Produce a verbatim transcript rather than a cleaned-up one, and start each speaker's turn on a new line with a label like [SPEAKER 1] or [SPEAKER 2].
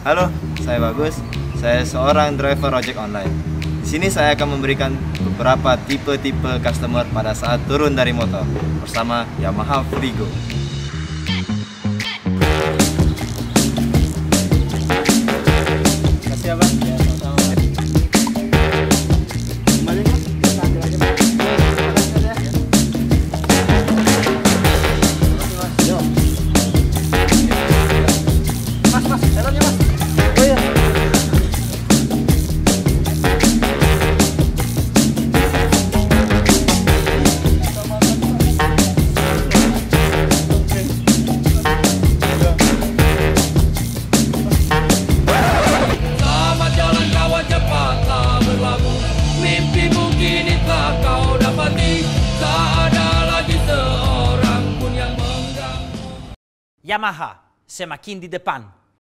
[SPEAKER 1] Halo, saya Bagus. Saya seorang driver ojek online. Di sini saya akan memberikan beberapa tipe-tipe customer pada saat turun dari motor bersama Yamaha Frigo. Terima kasih ya, Bang. Ya, sama-sama. Kembali, Mas. Kita ambil aja, Mas. Mas, mas, helmnya, Mas. Oh iya.
[SPEAKER 2] Selamat jalan kawan, cepatlah berlabuh. Mimpimu kini telah kau dapati. Tak ada lagi seorang pun yang mengganggu.
[SPEAKER 3] Yamaha, semakin di depan.